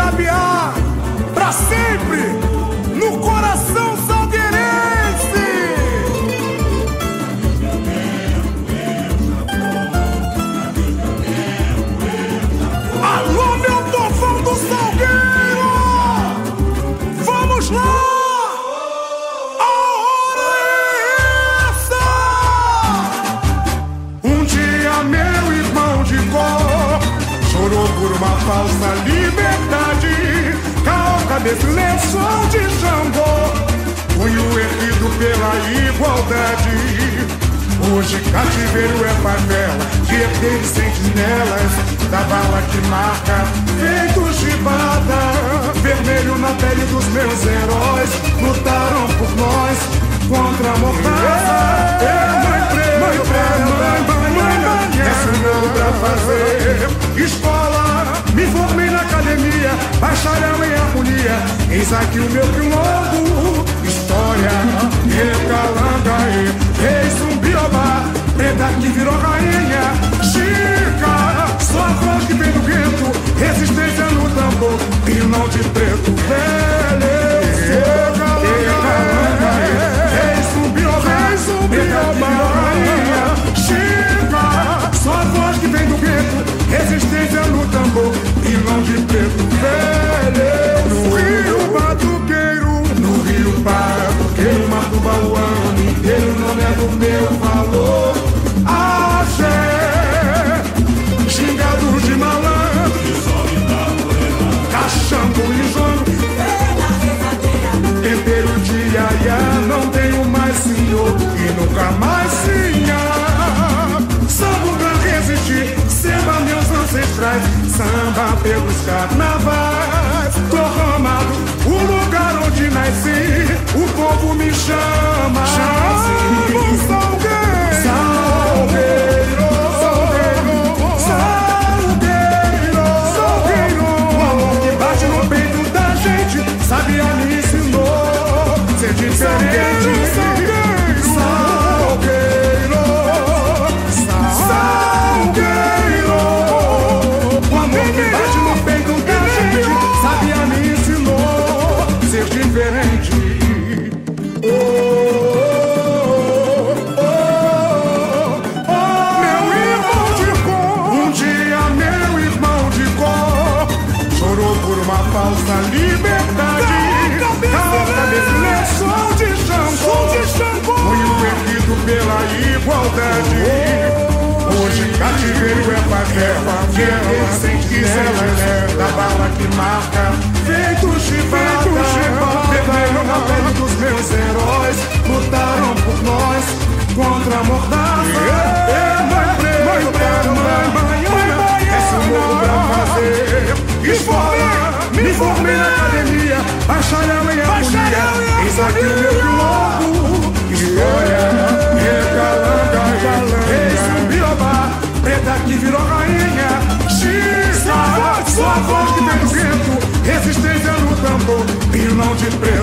Sabiá, pra sempre, no coração salgueirense. Alô, meu povão do Salgueiro, vamos lá! A hora é essa! Um dia meu irmão de cor chorou por uma falsa liberdade, cal, cabeça e lençol de Xangô, punho erguido pela igualdade. Hoje cativeiro é favela, de herdeiros sentinelas, da bala que marca, feito chibata. Vermelho na pele dos meus heróis, lutaram por nós, contra a mordaça. Mãe preta, ensinando pra fazer escola. Me formei na academia, bacharel em harmonia. Eis aqui o meu quilombo, história, Recalanga, Rei Zumbiobá, preta que virou rainha, Chica, só a voz que vem do gueto, resistência no tambor, e não de preto velho. Recalanga, Rei Zumbiobá, preta que virou rainha, Chica, só a voz que vem do gueto, resistência no tambor, e não de preto velho. No Rio Batuqueiro, no Rio Batuqueiro, Matuba o ano inteiro, o nome é do meu valor. Axé, xingado de malandro, cachando e jogo, tempero de aiá, não tenho mais senhor e nunca mais sinha. Samba pra resistir, samba meus ancestrais, samba pelos carnavais. Tô ramado, o lugar onde nasci, o povo me chama. Chama Salgueiro, Salgueiro, Salgueiro, Salgueiro, Salgueiro. O amor que bate no peito da gente, Sabiá me ensinou ser diferente. Salgueiro, Salgueiro, Salgueiro. O amor que bate no peito da gente, Sabiá me ensinou ser diferente. Falsa liberdade, cabeça e lençol de Xangô, punho erguido pela igualdade. Hoje cativeiro é favela, guerra sem quiselas, da bala que marca, feito chibata. Vermelho na pele dos meus heróis, lutaram por nós, contra a mordaça. Mãe preta, esse mundo pra fazer escola. Me formei na academia, bacharel em harmonia. Eis aqui o meu quilombo, história, Recalanga, Rei Zumbiobá, preta que virou rainha, Chica, só a voz que vem do vento, resistência no tambor, e não de preto.